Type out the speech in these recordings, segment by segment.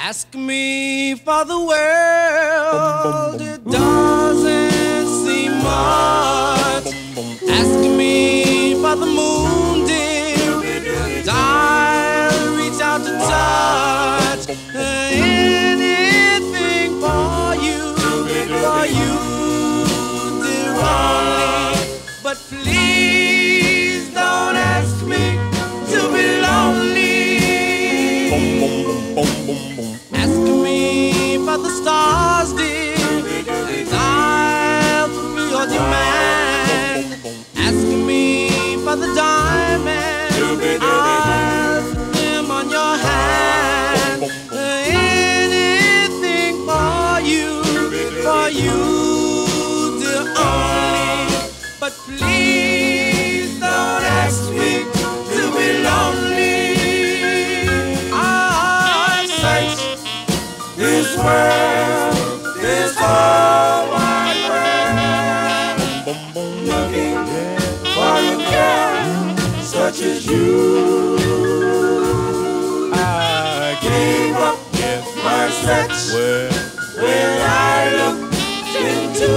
Ask me for the world, it doesn't seem much. Ask me for the moon, dear, and I'll reach out to touch anything for you, dear, only. But please don't ask me to be lonely. Ask me for the stars, dear, and I'll fulfill your demand. Ask me for the diamonds, I'll put them on your hand. Anything for you, dear, only. But please don't ask me to be lonely. This world, this whole wide world, looking for a girl such as you. I gave up my search when I looked into.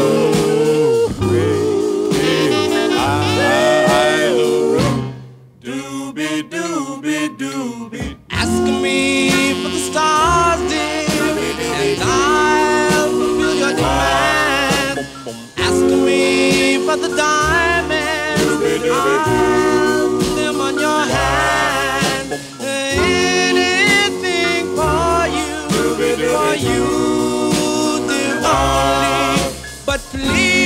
Doobie doobie doobie. Ask me for the stars, dear, and I'll fulfill your demand. Ask me for the diamonds, I'll put them on your hand. Anything for you, dear, only. But please